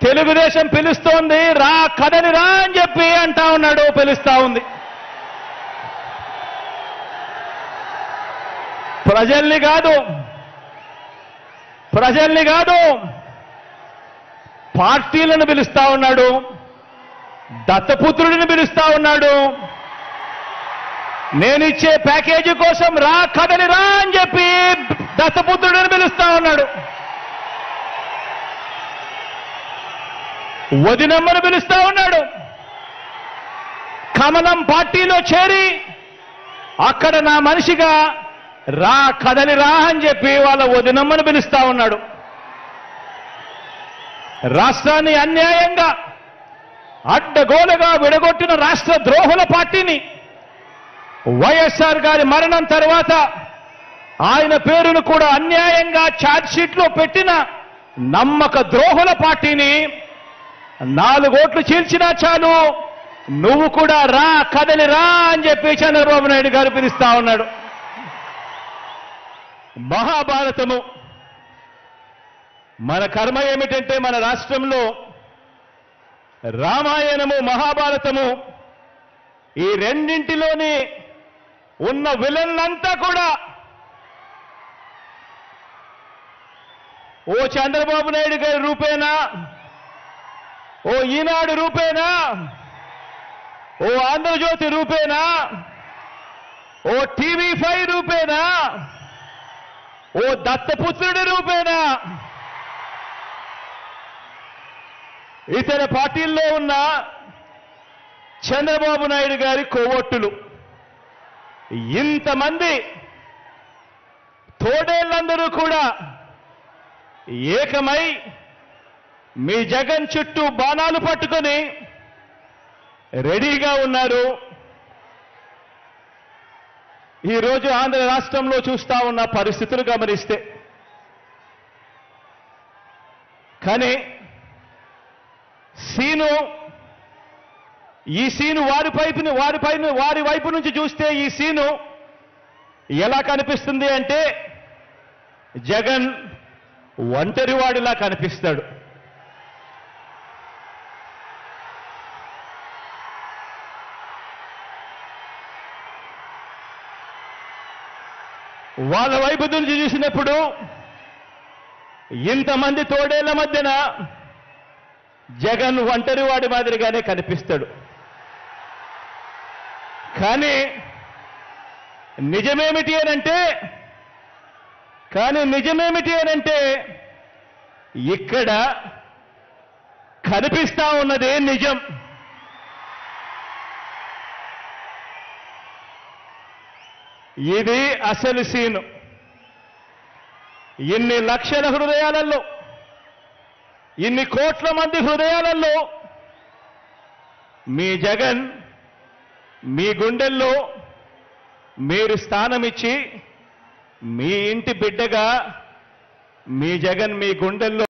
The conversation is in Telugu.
తెలుగుదేశం పిలుస్తోంది, రా కదలి రా అని చెప్పి అంటా ఉన్నాడు, పిలుస్తా ఉంది. ప్రజల్ని కాదు పార్టీలను పిలుస్తా ఉన్నాడు, దత్తపుత్రుడిని పిలుస్తా ఉన్నాడు. నేనిచ్చే ప్యాకేజీ కోసం రా కదలి రా అని చెప్పి దత్తపుత్రుడిని పిలుస్తా ఉన్నాడు. వదినమ్మను పిలుస్తా ఉన్నాడు. కమలం పార్టీలో చేరి అక్కడ నా మనిషిగా రా కదలి రా అని చెప్పి వాళ్ళ వదినమ్మను పిలుస్తా ఉన్నాడు. రాష్ట్రాన్ని అన్యాయంగా అడ్డగోలుగా విడగొట్టిన రాష్ట్ర ద్రోహుల పార్టీని వైఎస్ఆర్ గారి మరణం తర్వాత ఆయన పేరును కూడా అన్యాయంగా ఛార్జ్షీట్లో పెట్టిన నమ్మక ద్రోహుల పార్టీని 4 ఓట్లు చీల్చినా చాలు నువ్వు కూడా రా కదలి రా అని చెప్పి చంద్రబాబు నాయుడు గారు పిలుస్తా ఉన్నాడు. మహాభారతము మన కర్మ ఏమిటంటే మన రాష్ట్రంలో రామాయణము మహాభారతము ఈ రెండింటిలోని ఉన్న విలన్లంతా కూడా ఓ చంద్రబాబు నాయుడు గారి రూపేనా, ఓ ఈనాడు రూపేనా, ఓ ఆంధ్రజ్యోతి రూపేనా, ఓ టీవీ5 రూపేనా, ఓ దత్తపుత్రుడి రూపేనా, ఇతర పార్టీల్లో ఉన్న చంద్రబాబు నాయుడు గారి కోవొట్టులు, ఇంతమంది తోడేళ్లందరూ కూడా ఏకమై మీ జగన్ చుట్టూ బాణాలు పట్టుకొని రెడీగా ఉన్నారు. ఈరోజు ఆంధ్ర రాష్ట్రంలో చూస్తా ఉన్న పరిస్థితులు గమనిస్తే, కానీ ఈ సీను వారి వైపు నుంచి చూస్తే ఈ సీను ఎలా కనిపిస్తుంది అంటే జగన్ ఒంటరివాడిలా కనిపిస్తాడు. వాళ్ళ వైపు నుంచి చూసినప్పుడు ఇంతమంది తోడేళ్ల మధ్యన జగన్ ఒంటరివాడి మాదిరిగానే కనిపిస్తాడు. కానీ నిజమేమిటి అనంటే ఇక్కడ కనిపిస్తా ఉన్నదే నిజం. ఇది అసలు సీను. ఇన్ని లక్షల హృదయాలలో, ఇన్ని కోట్ల మంది హృదయాలలో మీ జగన్ మీ గుండెల్లో మీరు స్థానమిచ్చి మీ ఇంటి బిడ్డగా మీ జగన్ మీ గుండెల్లో